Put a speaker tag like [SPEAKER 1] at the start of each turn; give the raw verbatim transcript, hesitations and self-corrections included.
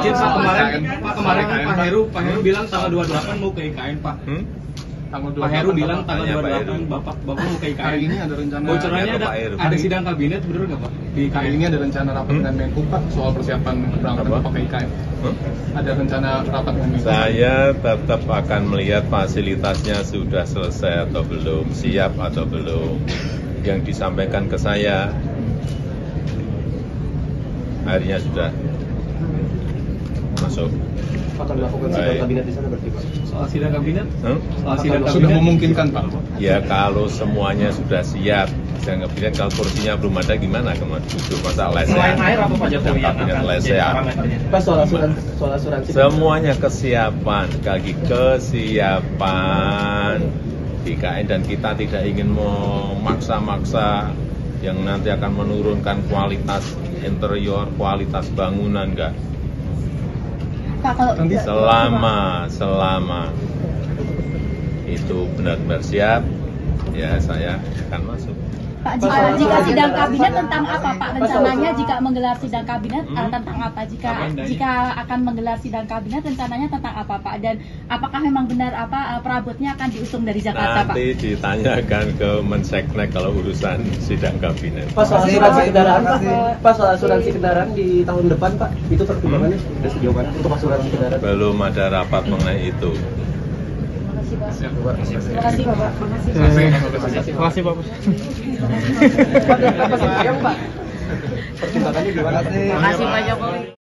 [SPEAKER 1] izin Pak, kemarin Pak kemarin kan Pak Heru Pak Heru bilang tanggal dua puluh delapan mau ke I K N Pak.
[SPEAKER 2] Hmm?
[SPEAKER 1] Pak Heru bilang tanggal dua puluh delapan Bapak Bapak mau ke I K N.
[SPEAKER 3] Hari ini ada rencana.
[SPEAKER 1] Bocorannya ada ada sidang kabinet, bener nggak Pak? Di I K N
[SPEAKER 3] Hari ini ada rencana rapat
[SPEAKER 2] Hmm?
[SPEAKER 3] dengan Menhub Pak soal persiapan keberangkatan Bapak ke I K N.
[SPEAKER 2] Hmm?
[SPEAKER 3] Ada rencana rapat dengan Menhub.
[SPEAKER 2] Saya tetap akan melihat fasilitasnya sudah selesai atau belum, siap atau belum. Yang disampaikan ke saya akhirnya sudah masuk.
[SPEAKER 4] Akan melakukan sidang kabinet di sana berarti Pak?
[SPEAKER 1] soal sidang kabinet?
[SPEAKER 2] Hmm?
[SPEAKER 1] Soal sidang
[SPEAKER 3] Sudah
[SPEAKER 1] kabinet
[SPEAKER 3] memungkinkan Pak.
[SPEAKER 2] Ya kalau semuanya sudah siap, saya nggak kalau kursinya belum ada gimana kemudian duduk masa lesehan.
[SPEAKER 5] Selain air apa Pak Jokowi yang
[SPEAKER 2] Kabinet
[SPEAKER 5] akan jadi
[SPEAKER 2] lesehan.
[SPEAKER 5] parameternya?
[SPEAKER 4] Pak, soal asuransi, soal asuransi.
[SPEAKER 2] Semuanya kesiapan, sekali lagi kesiapan di I K N dan kita tidak ingin memaksa-maksa yang nanti akan menurunkan kualitas interior, kualitas bangunan, enggak.
[SPEAKER 6] Pak, kalau
[SPEAKER 2] Selama, selama itu benar-benar siap, ya saya akan masuk.
[SPEAKER 6] Pak, jika, jika sidang kabinet tentang apa Pak rencananya jika menggelar sidang kabinet
[SPEAKER 2] Hmm?
[SPEAKER 6] uh, tentang apa jika jika akan menggelar sidang kabinet rencananya tentang apa Pak, dan apakah memang benar apa uh, perabotnya akan diusung dari Jakarta Pak?
[SPEAKER 2] Nanti ditanyakan ke Menseknek kalau urusan sidang kabinet.
[SPEAKER 4] Pak, soal asuransi kendaraan Pak, Pak soal asuransi kendaraan di tahun depan Pak, itu pertimbangannya sudah sejauh mana untuk asuransi kendaraan?
[SPEAKER 2] Belum ada rapat mengenai itu.
[SPEAKER 6] Terima kasih Bapak.
[SPEAKER 1] Terima kasih Bapak.
[SPEAKER 4] Pak, dan apa sih yang Pak? Pertimbangannya gimana sih?
[SPEAKER 6] Terima kasih Pak Jokowi.